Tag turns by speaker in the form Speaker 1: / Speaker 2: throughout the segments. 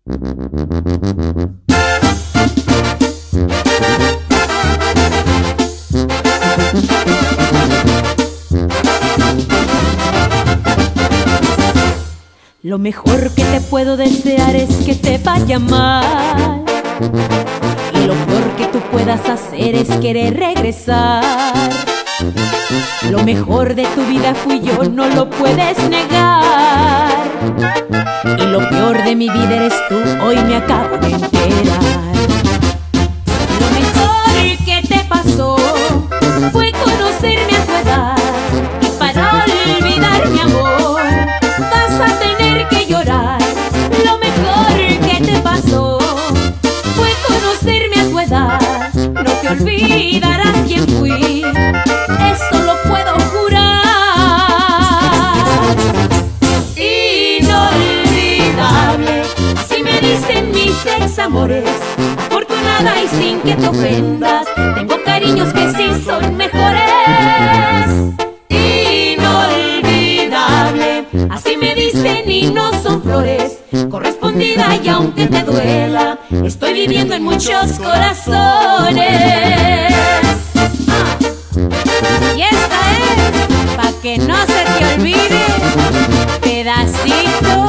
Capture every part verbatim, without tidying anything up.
Speaker 1: Lo mejor que te puedo desear es que te vaya mal, y lo peor que tú puedas hacer es querer regresar. Lo mejor de tu vida fui yo, no lo puedes negar, y lo peor de mi vida eres tú, hoy me acabo de enterar. Lo mejor que te pasó fue conocerme a tu edad, y para olvidar mi amor vas a tener que llorar. Lo mejor que te pasó fue conocerme a tu edad, no te olvidarás quién fui, eso lo puedo jurar. Inolvidable, así me dicen mis ex amores, afortunada y sin que te ofendas, tengo cariños que sí son mejores. Inolvidable, así me dicen y no son flores, correspondida y aunque te duela, estoy viviendo en muchos corazones. Ah. Y esta es, pa' que no se te olvide, pedacito.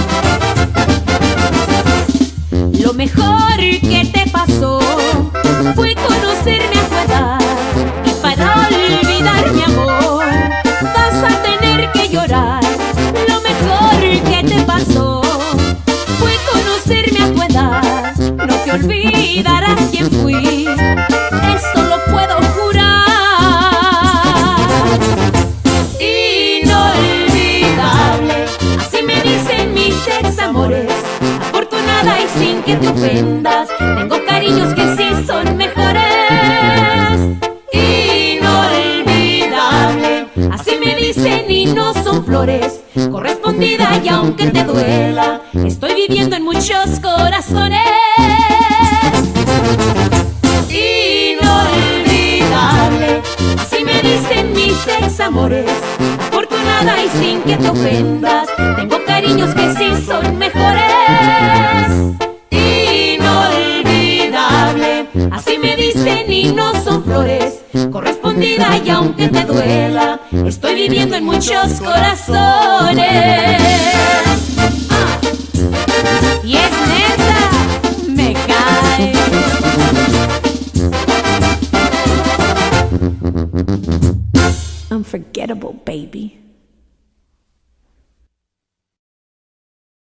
Speaker 1: Lo mejor que te pasó fue conocerme a tu edad, y para olvidar mi amor vas a tener que llorar. Lo mejor que te pasó fue conocerme a tu edad, no te olvidarás quién fui, eso lo puedo jurar. Inolvidable, así me dicen mis ex amores, afortunada y sin que te ofendas, tengo cariños que sí son mejores. Inolvidable, así me dicen y no son flores, correspondida y aunque te duela, estoy viviendo en muchos corazones. Inolvidable, así me dicen mis ex amores, afortunada y sin que te ofendas, tengo cariños que sí son mejores. Inolvidable, así me dicen y no son flores, correspondida y aunque te duela, estoy viviendo en muchos corazones.